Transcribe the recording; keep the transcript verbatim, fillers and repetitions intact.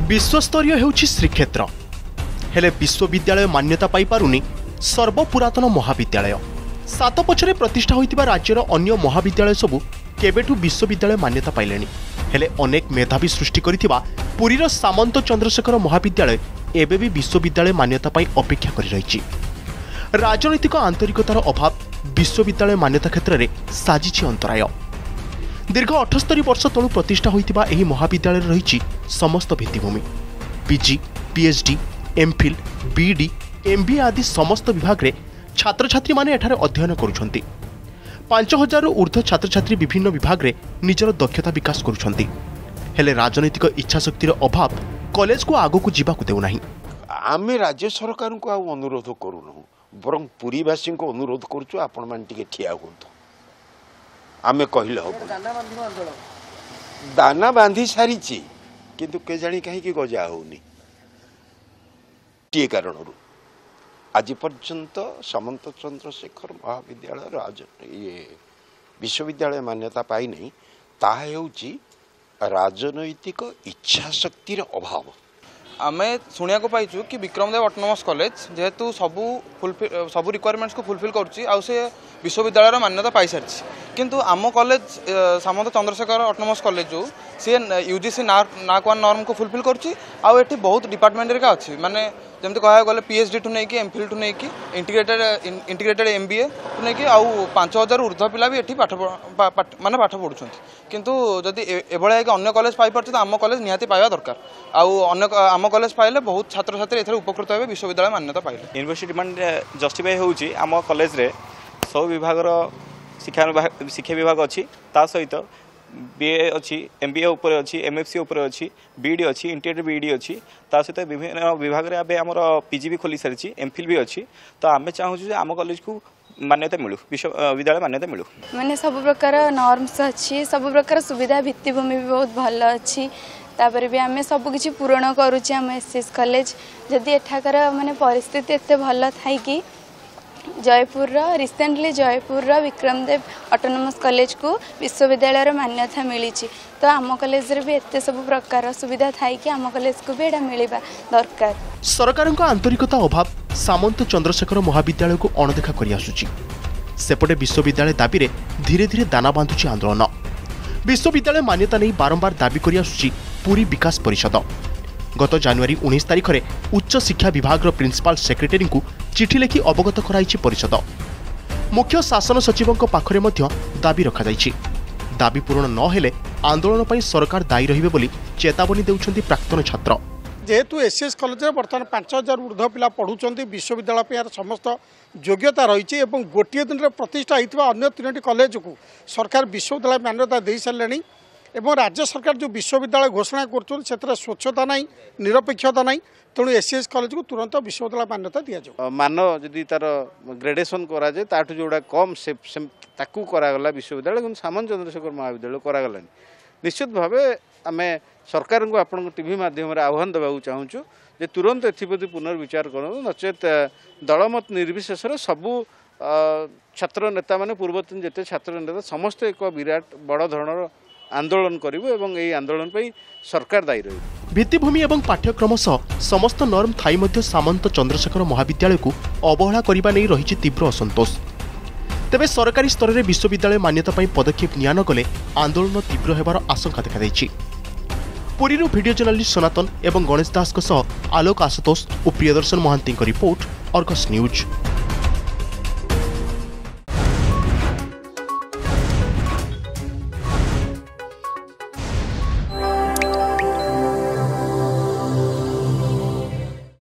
विश्वस्तरीय हेउछि श्रीक्षेत्र हेले विश्वविद्यालय मान्यता पाई पारुनी सर्वपुरातन महाविद्यालय सात पछरे प्रतिष्ठा होइतिबा राज्यर अन्य महाविद्यालय सबु केबेठु विश्वविद्यालय मान्यता पाइलेनी हेले अनेक मेधावी सृष्टि करिथिबा पुरीर सामंत चंद्रशेखर महाविद्यालय एबे भी विश्वविद्यालय मान्यता पाई अपेक्षा करि रहिछि। राजनैतिक आंतरिकतार अभाव विश्वविद्यालय मान्यता क्षेत्र में साजिछि अंतराय। दीर्घ अठस्तरी वर्ष तलु प्रतिष्ठा होइतिबा एही महाविद्यालय रहिछि समस्त भित्तिभूमि PG PhD MPhil BD MBA आदि समस्त विभाग रे छात्र छात्री माने एठारे अध्ययन करुछंती। पांच हजार ऊर्ध्व छात्र छात्री विभिन्न विभाग रे निजर दक्षता विकास करुछंती हेले राजनैतिक इच्छाशक्तिर अभाव कॉलेज को आगो को जीवाकु देउ नाही। आमे राज्य सरकार को अनुरोध करूनु बरं पुरीवासी को अनुरोध करूछु आपण मान टिके ठिया होतो आमे कहिले हो दाना बांधी सारीची किंतु के जानी कहीं की गजा होनी टी कारण आज पर्यंत सामंत चंद्रशेखर महाविद्यालय राज ये विश्वविद्यालय मान्यता पाई नहीं ताहा हेउची राजनैतिक इच्छाशक्तिर अभाव। आमे शुणा को पाइचु कि विक्रमदेव ऑटोनोमस कॉलेज जेहेतु सबू फुलफिल सबू रिक्वायरमेंट्स को फुलफिल करुच्ची आ से विश्वविद्यालय मान्यता पाई सारी किंतु आम college Samanta Chandrasekhar autonomous college जो सी यूजीसी नाक वन नॉर्म को फुलफिल करुच्ची आठी बहुत डिपार्टमेंट का अच्छी माने जमती कह गले पीएचडी ठू नहीं एमफिल ठू नहीं इंटीग्रेटेड इंटीग्रेटेड एमबीए ठू नहीं आउ पांच हजार ऊर्ध्व पिला भी एठी पाठ माने पाठ पढ़ुं किंतु जदि एभलिया कि अन्य कॉलेज पाई पार्छ तो आम कॉलेज निहाती पाइबा दरकार आउ अन्य आम कॉलेज पाइले बहुत छात्र छात्री एथरे उपकृत हेबे विश्वविद्यालय मान्यता पाइले। यूनिवर्सिटी डिमांड जस्टिफाई होउची आम कॉलेज रे सब विभाग शिक्षा शिक्षा विभाग अच्छी ता सहित बीए अच्छी एमबीए उपर अच्छी एमएफसी उपर अच्छी बीडी अच्छी इंटीग्रेटेड बीडी अच्छी ता सहित विभिन्न विभाग रे आबे हमर पीजी भी खोली सारी एमफिल भी अच्छी तो आमे चाहूँ जे आम कॉलेज को मान्यता मिलू विश्वविद्यालय मान्यता मिलू माने सब प्रकार नॉर्म्स अच्छी सब प्रकार सुविधा भित्तिभूमि भी बहुत भल अच्छी तापर भी आमे सब किछि पूर्ण करूछि आम एसएस कॉलेज जदि एठाकर माने परिस्थिति एते भल थाई कि Jeypore recently Jeypore Vikramdev autonomous college को विश्वविद्यालय मान्यता मिली तो आम कॉलेज रे भी एते सब प्रकार सुविधा थाई कि आम कॉलेज को भी एटा मिलिबा दरकार। सरकार आंतरिकता अभाव सामंत चंद्रशेखर महाविद्यालय को अणदेखा करि आसुची सेपटे विश्वविद्यालय दाबी रे धीरे धीरे दाना बांधुची आंदोलन। विश्वविद्यालय मान्यता नहीं बारंबार दाबी करि आसुची पुरी विकास परिषद। गत जनवरी उन्नीस तारिख में उच्च शिक्षा विभाग प्रिंसिपाल सेक्रेटरी को चिठी लिखि अवगत कराई परिषद। मुख्य शासन सचिवों पाखरे मध्य दाबी रखा जाइछि। दाबी पूर्ण न हेले आंदोलन पर सरकार दायी रहिबे बोली चेतावनी देउछन्ति प्राक्तन छात्र। जेहेतु एसएस कॉलेज बर्तमान पांच हजार ऊर्ध्व पिला पढ़ुंट विश्वविद्यालय समस्त योग्यता रही है गोटे दिन में प्रतिष्ठा होता अन्य तीन कॉलेज को सरकार विश्वविद्यालय मान्यता दे सारे एवं राज्य सरकार जो विश्वविद्यालय घोषणा कर स्वच्छता नहीं निरपेक्षता नहीं तेणु एसएस कॉलेज को तुरंत विश्वविद्यालय मान्यता दि जाए मान जदि तार ग्रेडेसन कराए ताठू जोड़ा कम से ताकू करागला विश्वविद्यालय कि सामंत चंद्रशेखर महाविद्यालय करागला निश्चित भाव आम सरकार को आपण टीवी माध्यम आह्वान देवाक चाहूँ जे तुरंत एप्रति पुनर्विचार करूँ नचेत दलमत निर्विशेष सबू छात्र नेता माने पूर्वतन जिते छात्र नेता समस्त एक विराट बड़ धरण आंदोलन करिवो एवं एई आंदोलन पई सरकार दायी रही। भित्तिभूमि एवं पाठ्यक्रम सह समस्त नर्म थाई मध्य सामंत चंद्रशेखर महाविद्यालय को अवहेला करबा नै रहिछि तीव्र असंतोष। तेबे सरकारी स्तर में विश्वविद्यालय मान्यता पई पदक्षेप निया न गले आंदोलन तीव्र हेबार आशंका देखा दैछि। पुरीरू वीडियो जर्नलिस्ट सनातन एवं गणेश दास सह आलोक आशुतोष और Priyadarshan Mohanty report Argus news.